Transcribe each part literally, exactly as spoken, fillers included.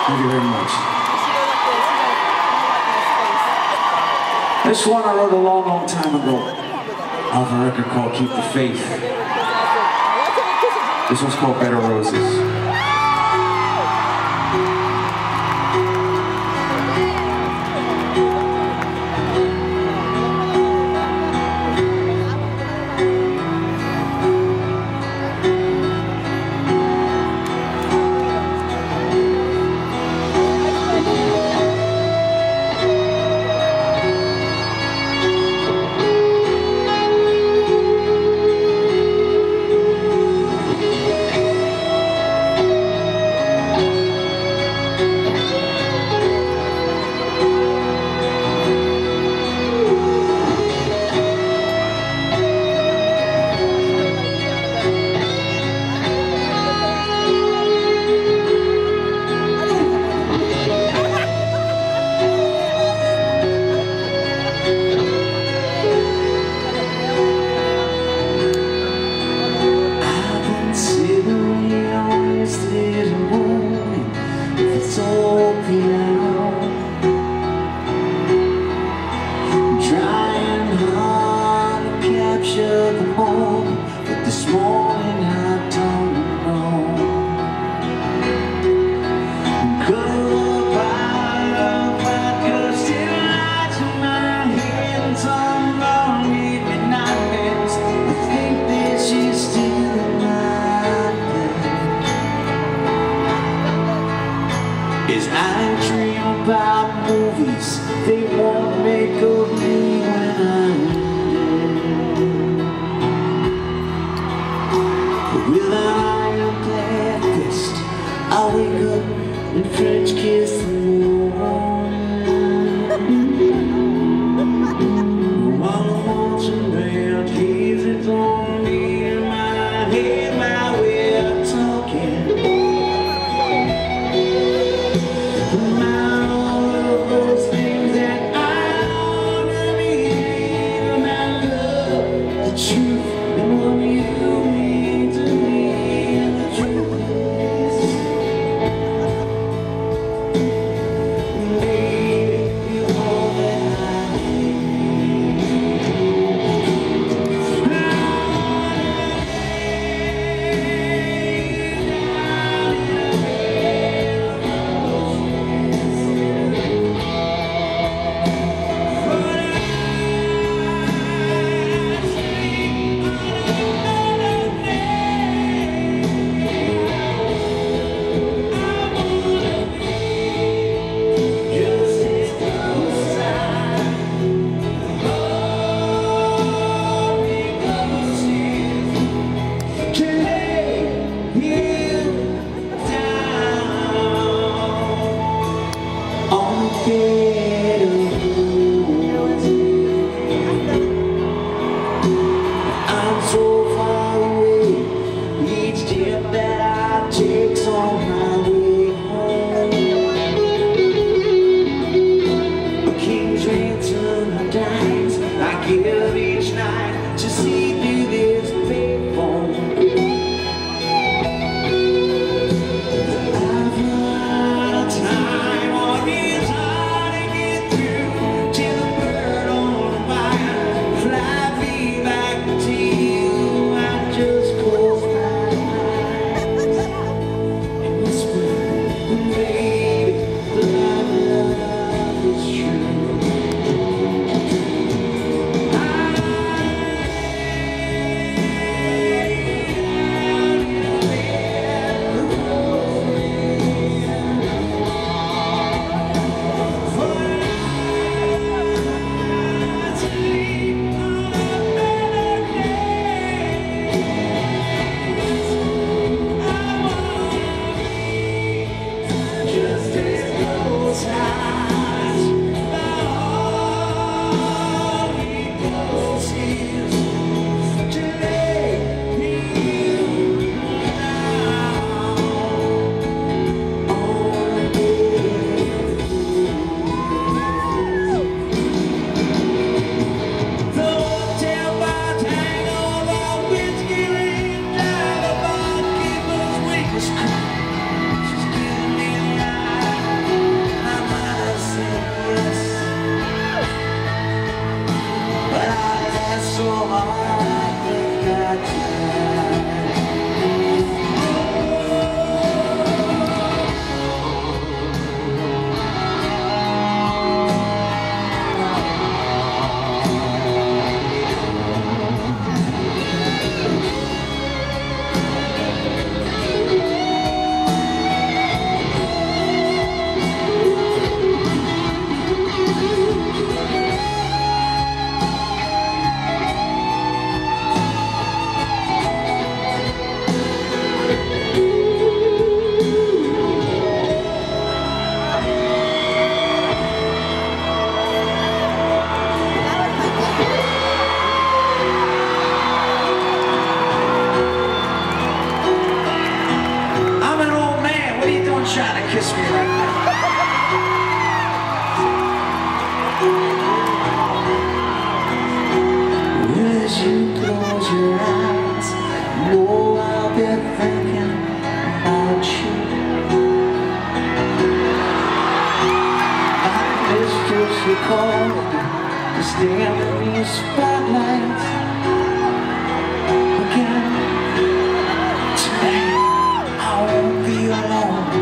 Thank you very much. This one I wrote a long, long time ago off a record called Keep the Faith. This one's called Better Roses. About movies, they won't make of me when I'm dead. With an ironclad fist, I wake up and French kiss the morning. While the marching band keeps its on me in my head, my way of talking. I Trying to kiss me right now. As you close your eyes, know I'll be thinking about you. I miss just recalling to stand in these spotlights again. Tonight I won't be alone.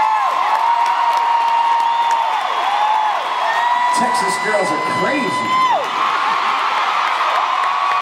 Texas girls are crazy.